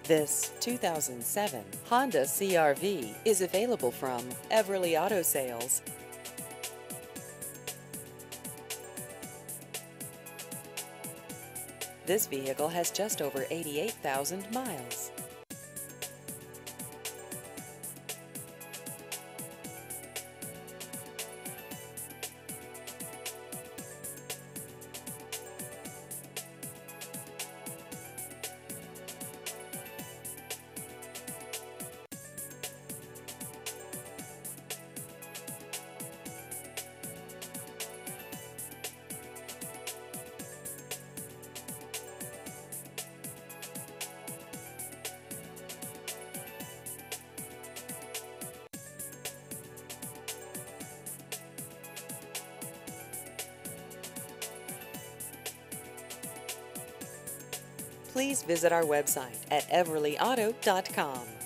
This 2007 Honda CR-V is available from Everly Auto Sales. This vehicle has just over 88,000 miles. Please visit our website at everlyauto.com.